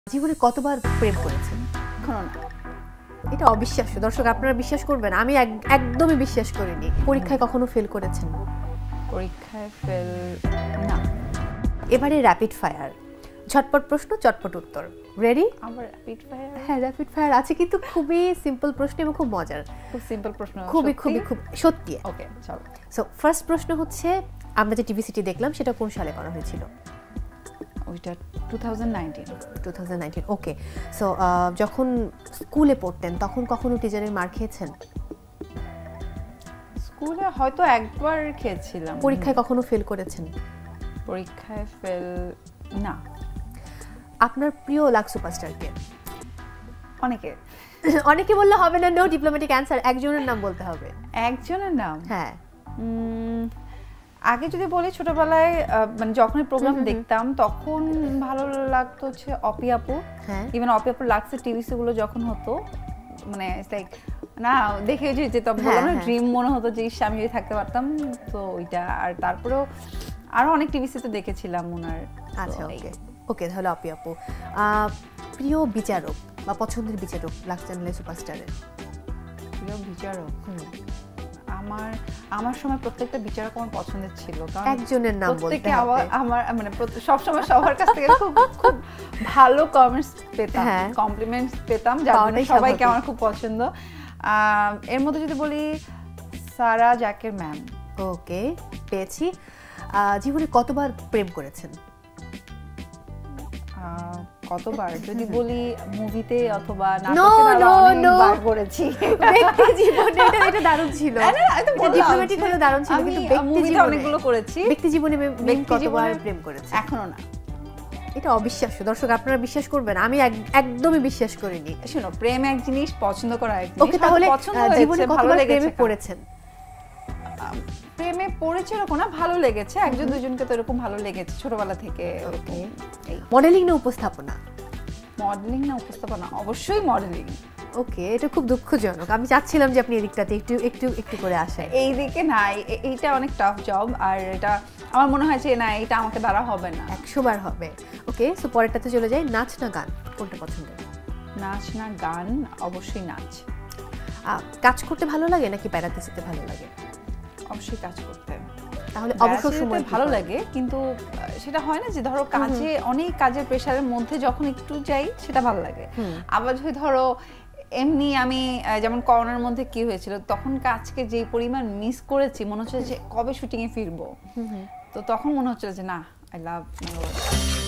জীবনে কতবার প্রেম করেছেন? এখনো না। এটা অবিশ্বাস্য। দর্শক আপনারা বিশ্বাস করবেন, আমি একদমই বিশ্বাস করিনি। পরীক্ষায় কখনো ফেল করেছেন? পরীক্ষায় ফেল না। এবারে র্যাপিড ফায়ার, ঝটপট প্রশ্ন চটপট উত্তর। রেডি? আবার র্যাপিড ফায়ার? হ্যাঁ, র্যাপিড ফায়ার আছে, কিন্তু খুবই সিম্পল প্রশ্ন এবং খুব মজার। খুব সিম্পল প্রশ্ন। খুবই সত্যি। ওকে, চলো। সো ফার্স্ট প্রশ্ন হচ্ছে, আমরা যে টিভি সিটি দেখলাম সেটা কোন সালে করা হয়েছিল? ওইটা 2019। ওকে। সো যখন স্কুলে পড়তেন তখন কখনো টিচারের মার খেয়েছেন? স্কুলে হয়তো একবার খেয়েছিলাম। পরীক্ষায় কখনো ফেল করেছেন? পরীক্ষায় ফেল না। আপনার প্রিয় লাক সুপারস্টার কে? অনেকে বললে হবে না, নো ডিপ্লোম্যাটিক অ্যানসার, একজনের নাম বলতে হবে। একজনের নাম? হ্যাঁ। আগে যদি বলি, ছোটবেলায় মানে যখন প্রোগ্রাম দেখতাম তখন ভালো লাগতো হচ্ছে অপি আপু। হ্যাঁ, ইভেন অপি আপুর লাক্সের টিভিসি গুলো যখন হতো, মানে লাইক না দেখে যেতাম, বললাম না ড্রিম মনে হতো যে আমি যদি থাকতে পারতাম। তো ওইটা, আর তারপরেও আরো অনেক টিভিসিতে দেখেছিলাম ওনার। আচ্ছা, ওকে তাহলে অপি আপু। প্রিয় বিচারক বা পছন্দের বিচারক লাক্স চ্যানেলের সুপারস্টারের? প্রিয় বিচারক আমার সময় প্রত্যেকটা বিচারক আমার পছন্দের ছিল, কারণ একজনের নাম বলতে হবে। আমার মানে সব সময় সবার কাছ থেকে খুব খুব ভালো কমেন্টস পেতাম, কমপ্লিমেন্টস পেতাম, যার জন্য সবাইকে আমার খুব পছন্দ। এর মধ্যে যদি বলি, সারা জাকির ম্যাম। ওকে, পেয়েছি। জীবনে কতবার প্রেম করেছেন? কতবার যদি বলি, মুভিতে অথবা নাটকে অনেকবার করেছি। ব্যক্তি জীবনে এটা দারুণ ছিল। এটা ডিপ্লোম্যাটিক হলো দারুণ ছিল, কিন্তু ব্যক্তি জীবনে অনেকগুলো করেছি। ব্যক্তি জীবনে কতবার প্রেম করেছেন? এখনো না। এটা অবিশ্বাস্য। দর্শক আপনারা বিশ্বাস করবেন, আমি একদমই বিশ্বাস করিনি। শোনো, প্রেম এক জিনিস, পছন্দ করা এক জিনিস। ওকে, তাহলে জীবনে কতবার প্রেমে পড়েছেন? প্রেমে পড়েছে এরকম না, ভালো লেগেছে। একজন দুজনকে তো এরকম ভালো লেগেছে ছোটবেলা থেকে। মডেলিং না উপস্থাপনা? মডেলিং না উপস্থাপনা? অবশ্যই মডেলিং। ওকে, এটা খুব দুঃখজনক। আমি চাচ্ছিলাম যে আপনি এদিকটাতে একটু একটু একটু করে আসেন। এই দিকে না, এইটা অনেক টাফ জব, আর এটা আমার মনে হয় যে না, এটা আমাকে দ্বারা হবে না। 100 বার হবে। ওকে, সো পরেরটাতে চলে যাই। নাচ না গান, কোনটা পছন্দ? নাচ না গান? অবশ্যই নাচ। কাজ করতে ভালো লাগে নাকি বেড়াতে যেতে ভালো লাগে? অবশ্যই কাজ করতে। তাহলে অবসর সময় ভালো লাগে, কিন্তু সেটা হয় না যে ধরো কাজে অনেক কাজের প্রেশারের মধ্যে যখন একটু যাই সেটা ভালো লাগে। আবার যদি ধরো এমনি আমি, যেমন করোনার মধ্যে কি হয়েছিল, তখন কাজকে যে পরিমাণ মিস করেছি, মনে হচ্ছে যে কবে শুটিং এ ফিরবো। তো তখন মনে হচ্ছিল যে না, আই লাভ